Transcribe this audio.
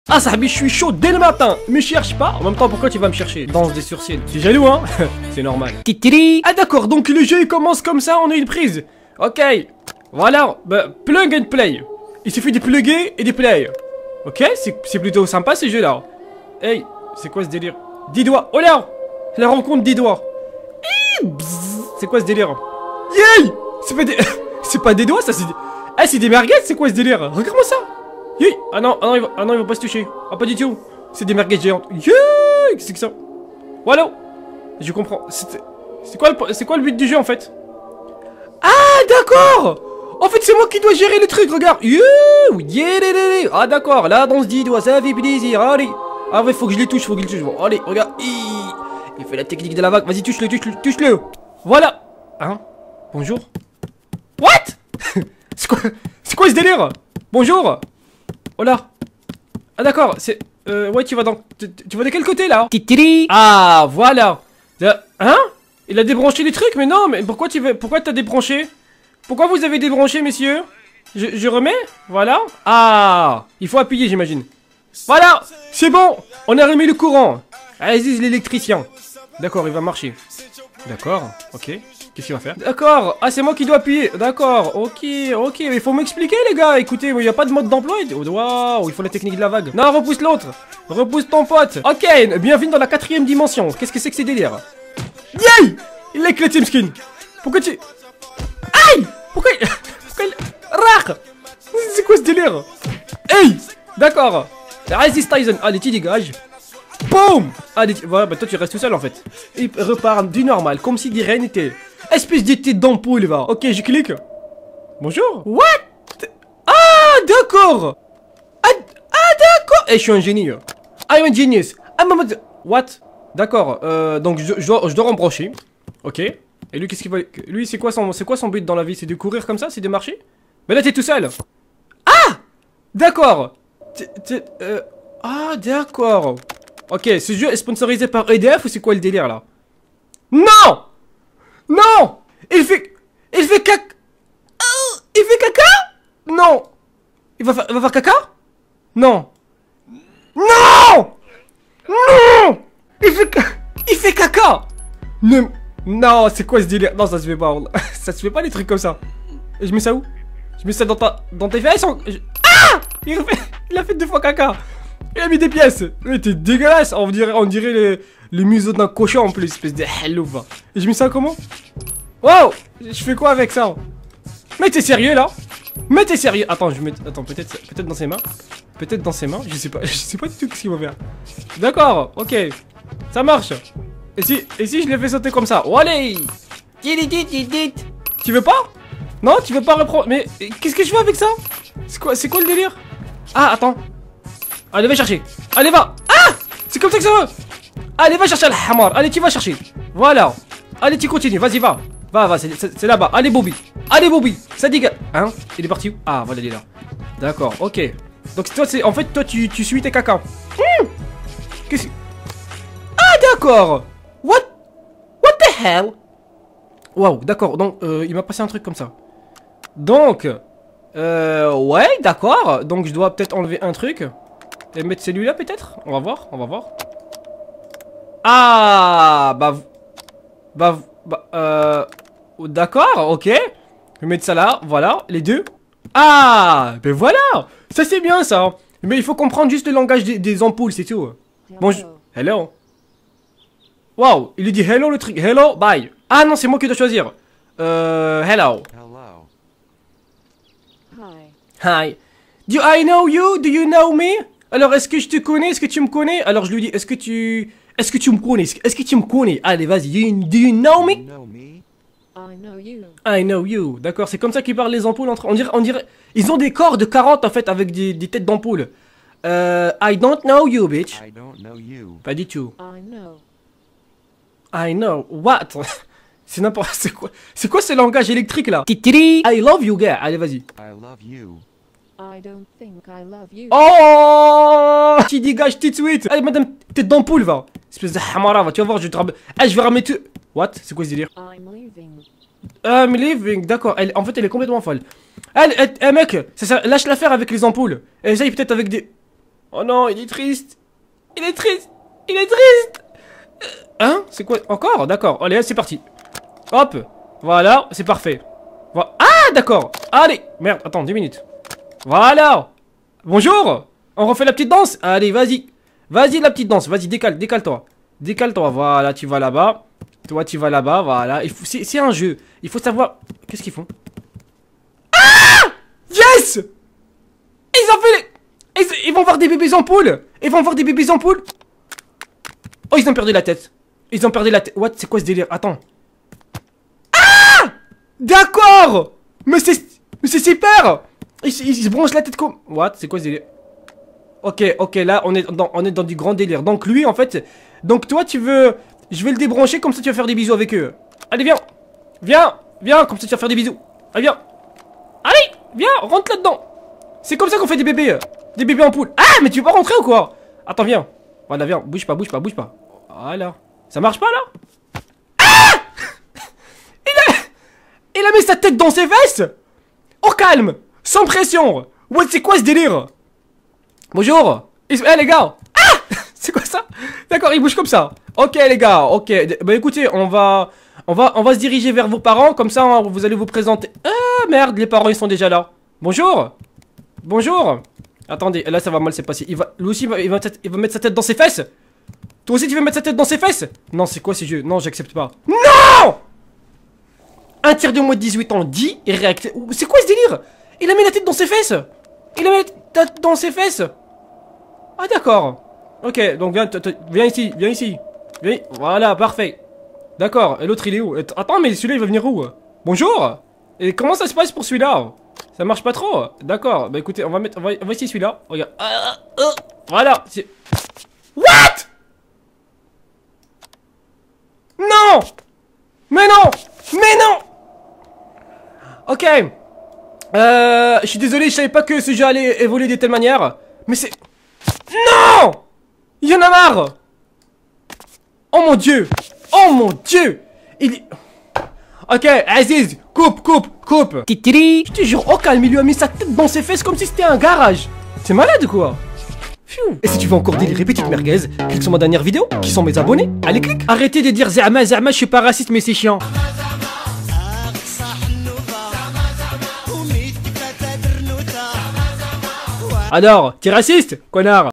Ah Sahabi, je suis chaud dès le matin. Me cherche pas. En même temps, pourquoi tu vas me chercher? Danse des sourcils. T'es jaloux, hein? C'est normal. Ah d'accord, donc le jeu il commence comme ça, on a une prise. Ok. Voilà, bah, plug and play. Il suffit de plugger et de play. Ok, c'est plutôt sympa ce jeu là. Hey, c'est quoi ce délire? 10 doigts. Oh là, la rencontre 10 doigts. C'est quoi ce délire? Yay! C'est pas des... c'est pas des doigts ça, c'est des... Ah, c'est des merguez, c'est quoi ce délire? Regarde-moi ça. Yay! Ah non, ils vont pas se toucher. Ah, pas du tout. C'est des merguez géantes. Yay! Qu'est-ce que c'est que ça? Voilà. Je comprends. C'est quoi le but du jeu en fait? Ah, d'accord! En fait, c'est moi qui dois gérer le truc, regarde. Yeah! Ah, d'accord. Là, dans ce 10 doigts, ça fait plaisir. Allez. Ah, ouais, faut que je les touche, Bon, allez, regarde. Il fait la technique de la vague. Vas-y, touche-le. Voilà. Hein? Bonjour. What? C'est quoi ce délire? Bonjour. Oh là. Ah d'accord, c'est... ouais, tu vas de quel côté là? Ah, voilà. Hein? Il a débranché les trucs, mais non, mais pourquoi t'as débranché? Pourquoi vous avez débranché, messieurs? Je remets? Voilà. Ah, il faut appuyer, j'imagine. Voilà, c'est bon. On a remis le courant. Allez-y, l'électricien. D'accord, il va marcher. D'accord, ok. Qu'est-ce qu'il va faire? D'accord. Ah, c'est moi qui dois appuyer. D'accord. Ok. Il faut m'expliquer, les gars. Écoutez, il n'y a pas de mode d'emploi. Waouh, il faut la technique de la vague. Non, repousse l'autre. Repousse ton pote. Ok. Bienvenue dans la 4ème dimension. Qu'est-ce que c'est que ces délires? Yay! Il est que le team skin. Pourquoi tu... Aïe! Pourquoi il... Rare! C'est quoi ce délire? Hey! D'accord. Resist Tyson. Allez, tu dégages. Boum! Allez, voilà, bah toi tu restes tout seul en fait. Il repart du normal, comme si de rien n'était. Espèce de tête d'ampoule, va. Ok, je clique. Bonjour. What? Ah, d'accord. Ah, d'accord. Eh, je suis un génie. I'm a genius. What? D'accord. Donc je dois rembrancher. Ok. Et lui, qu'est-ce qu'il va... Lui, c'est quoi son but dans la vie? C'est de courir comme ça? C'est de marcher? Mais là, t'es tout seul. Ah! D'accord. Ah, d'accord. Ok, ce jeu est sponsorisé par EDF ou c'est quoi le délire là? Non! Non! Il fait caca. Il fait caca? Non! Il va faire caca? Non! Non! Non! Il fait caca! Non, c'est quoi ce délire? Non, ça se fait pas. Ça se fait pas des trucs comme ça. Et je mets ça où? Je mets ça dans tes fesses? Ah! Il a fait 2 fois caca. Il a mis des pièces. Mais t'es dégueulasse. On dirait les museaux d'un cochon en plus. Espèce de hello va. Et je mets ça comment? Wow. Je fais quoi avec ça? Mais t'es sérieux là? Mais t'es sérieux? Attends, attends, peut-être dans ses mains. Peut-être dans ses mains. Je sais pas du tout ce qu'il va faire. D'accord, ok. Ça marche. Et si je le fais sauter comme ça? Oh, allez. Tu veux pas? Non, tu veux pas reprendre? Mais qu'est-ce que je fais avec ça? C'est quoi le délire? Ah, attends. Allez, va chercher. Allez, va. Ah! C'est comme ça que ça va. Allez, va chercher le hamar. Allez, tu vas chercher. Voilà. Allez, tu continues. Vas-y, va. Va, c'est là-bas. Allez, Bobby. Allez, Bobby. Ça dégage. Hein? Il est parti où? Ah, voilà, il est là. D'accord, ok. Donc, toi, en fait, toi, tu suis tes caca. Qu'est-ce que... Ah, d'accord. What the hell? Waouh, d'accord. Donc, il m'a passé un truc comme ça. Donc, ouais, d'accord. Donc, je dois peut-être enlever un truc. Et mettre celui-là peut-être? On va voir. Ah, d'accord, ok. Je vais mettre ça là, voilà, les deux. Ah, ben voilà. Ça c'est bien ça. Mais il faut comprendre juste le langage des ampoules, c'est tout. Bonjour. Hello. Wow, il lui dit hello le truc. Hello, bye. Ah non, c'est moi qui dois choisir. Hello. Hi. Do I know you? Do you know me? Alors, est-ce que je te connais? Est-ce que tu me connais? Alors, je lui dis, est-ce que tu me connais? Est-ce que tu me connais? Allez, vas-y. Do you know me? I know you. I know you. D'accord, c'est comme ça qu'ils parlent les ampoules entre... On dirait... Ils ont des corps de 40 en fait, avec des têtes d'ampoule. I don't know you, bitch. I don't know you. Pas du tout. I know. I know. What? C'est n'importe... C'est quoi ce langage électrique là? I love you, gars. Allez, vas-y. I love you. I don't think I love you. Oh! Tu dégages tout de suite. Allez, madame, tête d'ampoule, va. Espèce de hamara, va. Tu vas voir, je vais ramener tout... What? C'est quoi ce délire? I'm leaving. I'm leaving, d'accord. En fait, elle est complètement folle. Mec, lâche l'affaire avec les ampoules. Essaye peut-être avec des... Oh non, il est triste. Il est triste. Il est triste. Hein? C'est quoi? Encore? D'accord. Allez, c'est parti. Hop. Voilà, c'est parfait. Ah, d'accord. Allez. Merde, attends, 10 minutes. Voilà. Bonjour. On refait la petite danse. Allez, vas-y. Vas-y, la petite danse. Vas-y, décale-toi. Décale-toi. Voilà, tu vas là-bas. Toi, tu vas là-bas. Voilà. C'est un jeu. Il faut savoir... Qu'est-ce qu'ils font? Ah! Yes! Ils ont fait les... Ils vont voir des bébés ampoules. Ils vont voir des bébés ampoules. Oh, ils ont perdu la tête. Ils ont perdu la tête. What? C'est quoi ce délire? Attends. Ah! D'accord! Mais c'est super! Ils se branchent la tête comme... What? C'est quoi ce délire? Ok, là, on est dans du grand délire. Donc lui, en fait... Donc toi, tu veux... Je vais le débrancher, comme ça tu vas faire des bisous avec eux. Allez, viens. Viens, comme ça tu vas faire des bisous. Allez, viens. Allez, viens, rentre là-dedans. C'est comme ça qu'on fait des bébés. Des bébés en poule. Ah, mais tu veux pas rentrer ou quoi? Attends, viens. Voilà, viens. Bouge pas. Voilà. Ça marche pas, là? Ah! Il a mis sa tête dans ses fesses. Au calme. Sans pression. What, c'est quoi ce délire? Bonjour. Eh, les gars. Ah! C'est quoi ça? D'accord, il bouge comme ça. Ok, les gars, ok. Bah écoutez, on va se diriger vers vos parents. Comme ça, hein, vous allez vous présenter. Ah, merde, les parents, ils sont déjà là. Bonjour. Attendez, là, ça va mal se passer. Lui aussi, il va mettre sa tête dans ses fesses. Toi aussi, tu veux mettre sa tête dans ses fesses? Non, c'est quoi ces jeux? Non, j'accepte pas. Non! Un tir de moins de 18 ans dit et réacte. C'est quoi ce délire? Il a mis la tête dans ses fesses. Ah, d'accord. Ok, donc viens ici. Viens. Voilà, parfait. D'accord, et l'autre il est où? Attends, mais celui-là il va venir où? Bonjour. Et comment ça se passe pour celui-là? Ça marche pas trop? D'accord, bah écoutez, on va essayer celui-là. Regarde. Voilà. What? Non! Mais non! Ok. Je suis désolé, je savais pas que ce jeu allait évoluer de telle manière. Mais c'est... Non! Il y en a marre! Oh mon dieu! Ok, Aziz, coupe! Titiri! Je te jure, au calme, il lui a mis sa tête dans ses fesses comme si c'était un garage! C'est malade quoi! Pfiou. Et si tu veux encore délirer petite merguez, clique sur ma dernière vidéo, qui sont mes abonnés, allez clique! Arrêtez de dire Zama, je suis pas raciste mais c'est chiant! Alors, t'es raciste, connard?